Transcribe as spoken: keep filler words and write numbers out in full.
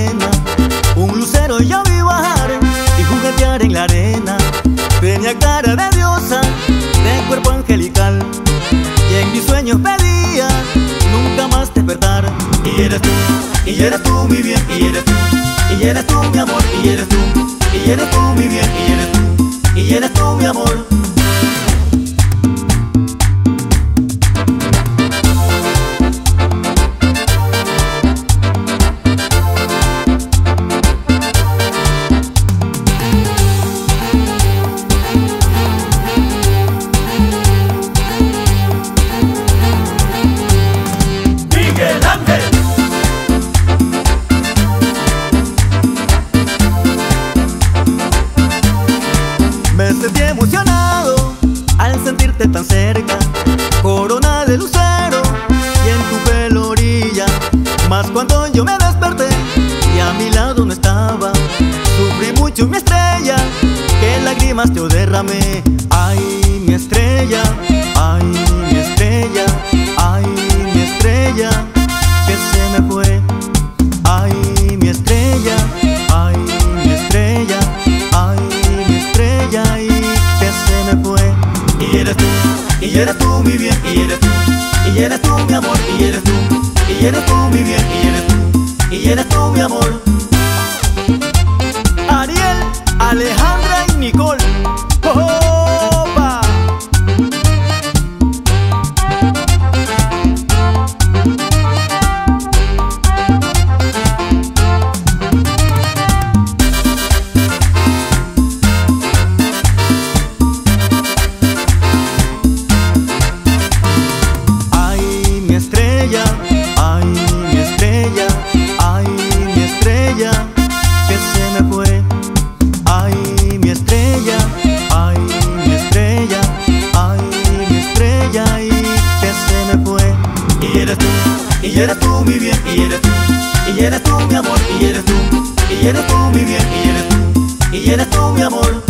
arena. Un lucero yo vi bajar y juguetear en la arena. Tenía cara de diosa, de cuerpo angelical, y en mis sueños pedía nunca más despertar. Y eres tú, y eres tú mi bien, y eres tú, y eres tú mi amor, y eres tú, y eres tú mi bien, y eres tú, y eres tú mi amor. Me sentí emocionado al sentirte tan cerca, corona de lucero y en tu pelo orilla. Mas cuando yo me desperté y a mi lado no estaba, sufrí mucho mi estrella, que lágrimas te derramé. Ay, mi estrella, ay, mi estrella, ay, mi estrella, que se me fue. Ay, mi estrella, ay, mi estrella, ay, mi estrella, y que se me fue. Y eres tú, y eres tú mi bien, y eres tú, y eres tú mi amor, y eres tú, y eres tú mi bien, y eres tú, y eres tú mi amor. Ariel, Alejandra y Nicole. ¡Opa! Ay, mi estrella, ay, mi estrella, ay, mi estrella, que se me fue. Ay, mi estrella, ay, mi estrella, ay, mi estrella, y que se me fue. Y eres tú, y eres tú mi bien, y eres tú, y eres tú mi amor, y eres tú, y eres tú mi bien, y eres tú, y eres tú mi amor.